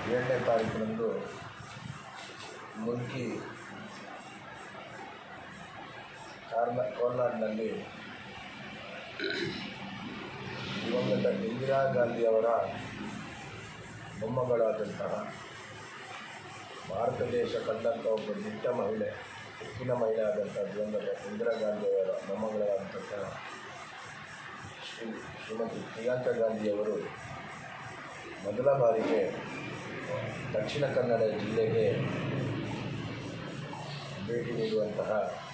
7ನೇ ತಾರೀಕಿನಂದು ಮುಲ್ಕಿ ಕೋರ್ನಾಡ್ನಲ್ಲಿ ದಿವಂಗತ ಇಂದಿರಾ ಗಾಂಧಿಯವರ ಮೊಮ್ಮಗಳಾದಂತಹ ಭಾರತ ದೇಶ ಕಂಡಂಥ ಒಬ್ಬ ದಿಟ್ಟ ಮಹಿಳೆ, ಉಕ್ಕಿನ ಮಹಿಳೆ ಆದಂಥ ದಿವಂಗತ ಇಂದಿರಾ ಗಾಂಧಿಯವರ ಮೊಮ್ಮಗಳಾದಂತಹ ಶ್ರೀಮತಿ ಪ್ರಿಯಾಂಕಾ ಗಾಂಧಿಯವರು ಮೊದಲ ಬಾರಿಗೆ ದಕ್ಷಿಣ ಕನ್ನಡ ಜಿಲ್ಲೆಗೆ ಭೇಟಿ ನೀಡುವಂತಹ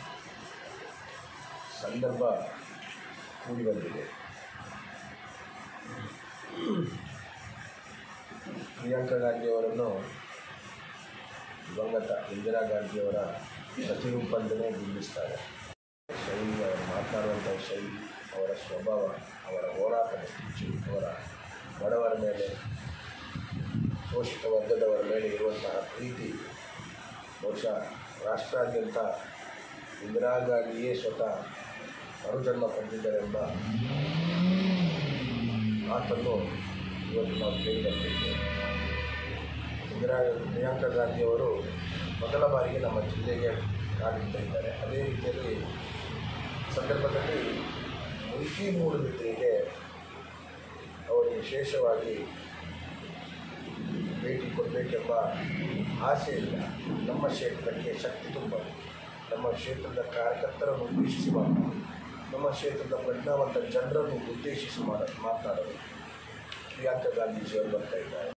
ಸಂದರ್ಭ ಕೂಡಿಬಂದಿದೆ. ಪ್ರಿಯಾಂಕಾ ಗಾಂಧಿಯವರನ್ನು ದಿವಂಗತ ಇಂದಿರಾ ಗಾಂಧಿಯವರ ಪ್ರತಿರೂಪಂತಲೇ ಬಿಂಬಿಸ್ತಾರೆ. ಶೈಲಿ, ಅವರು ಮಾತನಾಡುವಂಥ ಶೈಲಿ, ಅವರ ಸ್ವಭಾವ, ಅವರ ಹೋರಾಟದ ಕಿಚ್ಚು, ಅವರ ಬಡವರ ಮೇಲೆ, ಶೋಷಿತ ವರ್ಗದವರ ಮೇಲೆ ಇರುವಂತಹ ಪ್ರೀತಿ ಬಹುಶಃ ರಾಷ್ಟ್ರಾದ್ಯಂತ ಇಂದಿರಾ ಗಾಂಧಿಯೇ ಸ್ವತಃ ಮರುಜನ್ಮ ಪಡೆದಿದ್ದಾರೆಂಬ ಮಾತನ್ನು ಇವತ್ತು ನಾವು ಕೇಳಿಬರ್ತಿದ್ದೇವೆ. ಪ್ರಿಯಾಂಕಾ ಗಾಂಧಿಯವರು ಮೊದಲ ಬಾರಿಗೆ ನಮ್ಮ ಜಿಲ್ಲೆಗೆ ಕಾಲಿಡ್ತಾ ಇದ್ದಾರೆ. ಅದೇ ರೀತಿಯಲ್ಲಿ ಸಂದರ್ಭದಲ್ಲಿ ಮುಲ್ಕಿ ಮೂಡುಬಿದ್ರೆಗೆ ಅವರು ವಿಶೇಷವಾಗಿ ಭೇಟಿ ಕೊಡಬೇಕೆಂಬ ಆಸೆಯಿಂದ ನಮ್ಮ ಕ್ಷೇತ್ರಕ್ಕೆ ಶಕ್ತಿ ತುಂಬಲು, ನಮ್ಮ ಕ್ಷೇತ್ರದ ಕಾರ್ಯಕರ್ತರನ್ನು ಉದ್ದೇಶಿಸಿ ಮಾತನಾಡಲು, ನಮ್ಮ ಕ್ಷೇತ್ರದ ಪ್ರಜ್ಞಾವಂತ ಜನರನ್ನು ಉದ್ದೇಶಿಸಿ ಮಾತನಾಡಲು ಪ್ರಿಯಾಂಕಾ ಗಾಂಧೀಜಿಯವರು ಬರ್ತಾ ಇದ್ದಾರೆ.